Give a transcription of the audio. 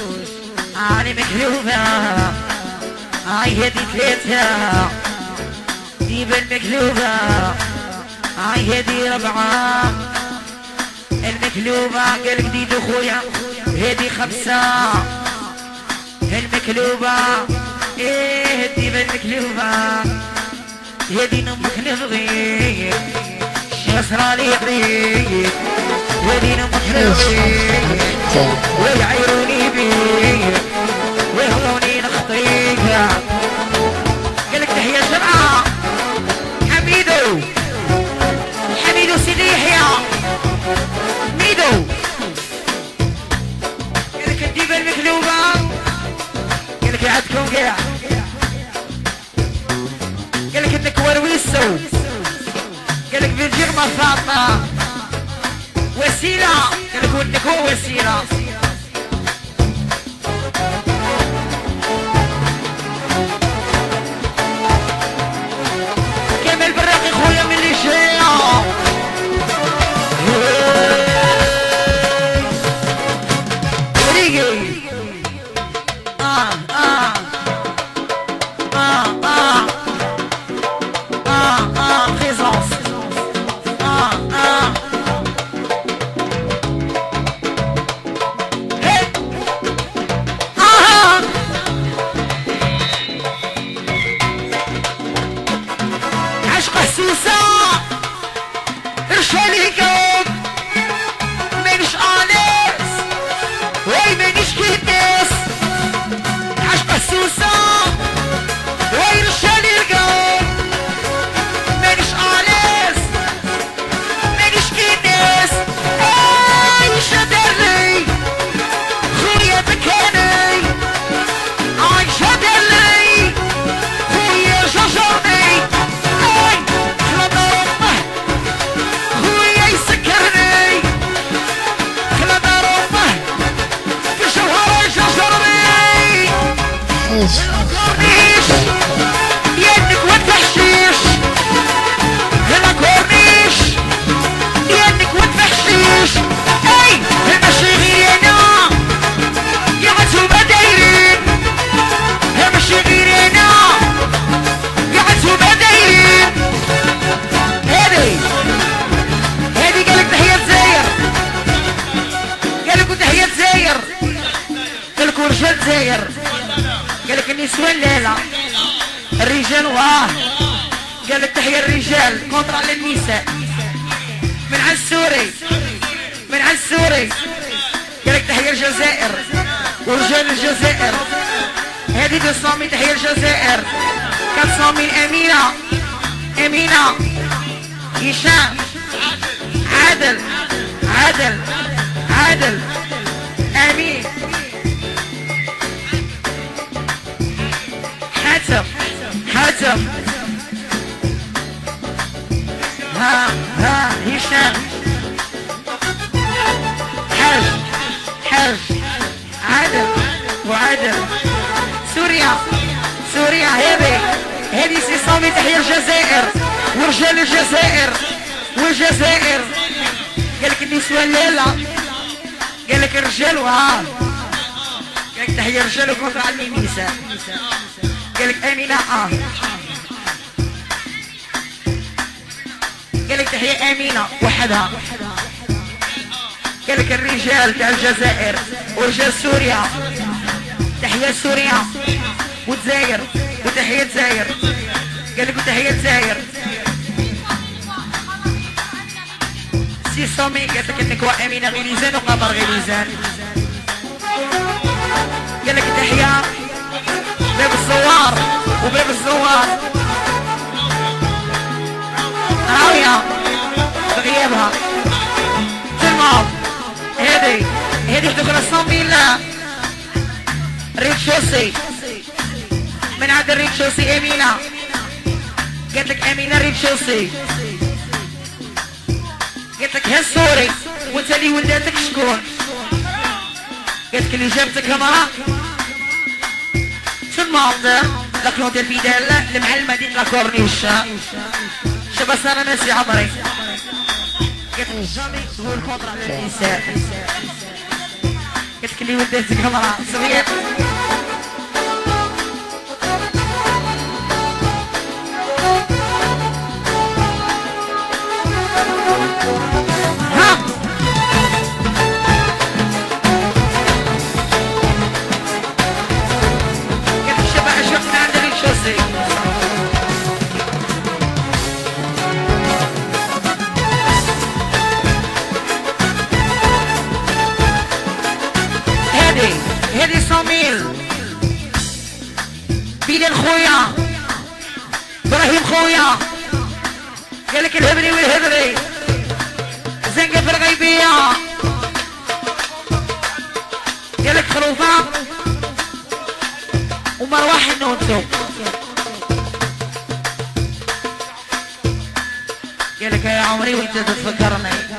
أنا مقلوبة هاي هدي ثلاثة ديب المقلوبة هاي هدي ربعة المقلوبة قال جديد اخويا هدي خمسة المقلوبة ايه الديب المقلوبة هدي نمك نبغي شسرالي يعطيك هدي نمك نبغي ويعيروني بيك ويهضوني نخطيك قالك تحية جمعة حميدو حميدو سيدي يحيى ميدو قالك الديبة المقلوبة قالك عندكم قاع قالك انك ورويسو قالك بالجرمة فاطمة وسيلة قالك وانك هو وسيلة كمل بالراقي خويا من اللي شايع ريقي خيصاص عشق حسوسة ارشاليكم منش آنس وي منش كدس عشق حسوسة وي ارشاليكم منش آنس منش كدس اي شدري خويا بكاني اي شدري خويا شجرني كورنيش يدك وتحشيش هلا كورنيش يدك وتحشيش اي همشي غيرنا يعزوا بدايرين همشي غيرنا يعزوا بدايرين هادي قالك تحية زاير قالك تحية زاير قالك ورجال زاير قالك النسوان ليلة الرجال واه قالك تحية الرجال كونتر على النساء من على السوري من على السوري قالك تحية الجزائر ورجال الجزائر هذه 200 تحية الجزائر 400 أمينة أمينة هشام عادل عادل عادل أمين حاتم حاتم ها هشام حاج حاج عادل وعادل سوريا سوريا هذه 600 تحية الجزائر ورجال الجزائر والجزائر قالك النسوان ليلة قالك الرجال وها قالك تحية الرجال وكونتر على النساء قالك امينة قالك تحية امينة وحدها قالك الرجال تاع الجزائر ورجال سوريا تحية سوريا وتزاير وتحية زاير قالك وتحية زاير 600 قالك انك وامينة غليزان وقمر غليزان قالك تحية باب الزوار وباب الزوار راوية بغيابها تمام هذه تقول 100 ريد شوسي من عند الريد شوسي امينة قالت لك امينة ريد شوسي قالت لك ها سوري وانت اللي ولداتك شكون قالت لك اللي جابتك معاك المنظر لكنوت الفيدال المعلمة دي لا كورنيش شبه صار ناسي عمري قلت جامي هو الكونتر على النساء قلت لي ولدت قمرة صغير ها قلت شبع شفنا عندك الشوسي هذه صميل بيدن خويا ابراهيم خويا قالك الهبري والهبري زنقة في الغيبية قالك خروفة ومروح النوتو قالك يا عمري وانت تتفكرني